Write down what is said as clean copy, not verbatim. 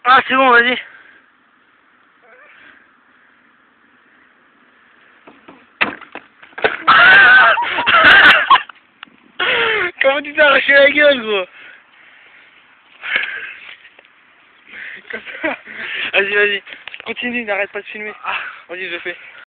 Ah, c'est bon, vas-y. Comment tu t'es arraché la gueule, gros? Comme ça. Vas-y, vas-y. Continue, n'arrête pas de filmer. Vas-y, je fais.